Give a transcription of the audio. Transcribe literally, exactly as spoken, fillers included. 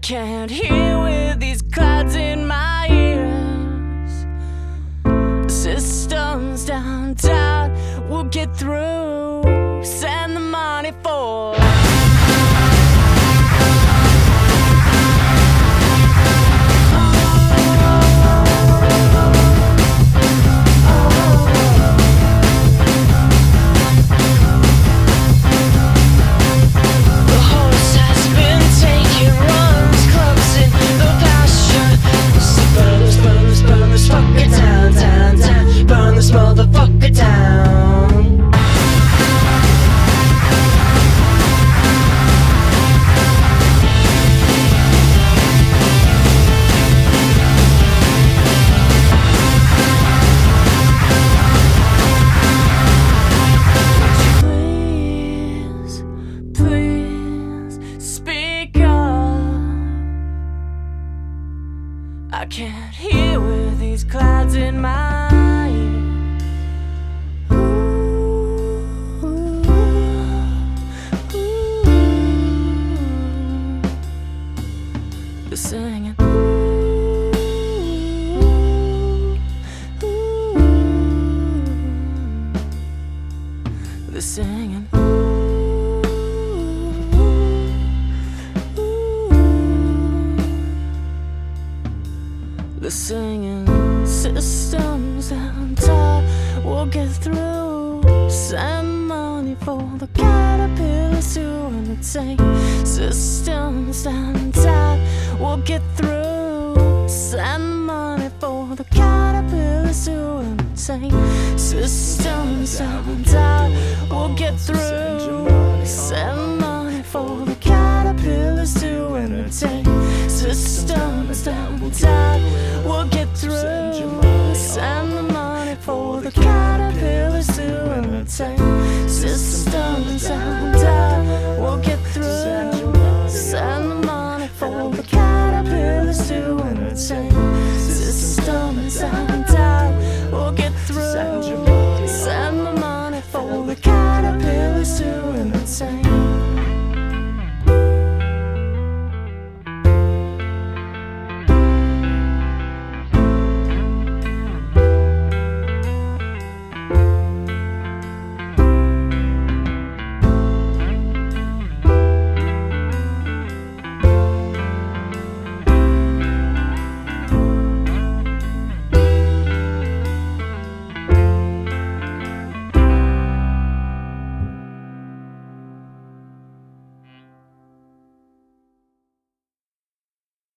can't hear with these clouds in my ears. Systems down, down, we'll get through. Send the money for. Motherfucker down. Please, please speak up. I can't hear with these clouds in my the singing, ooh, ooh, the singing, ooh, ooh, the singing. Systems down, tight, we'll get through. Send money for the caterpillars to entertain. Systems down, tight, we'll get through. Send money for the caterpillars to entertain. Systems down, tight, we'll get through. Send money for the caterpillars to entertain. Systems down, tight.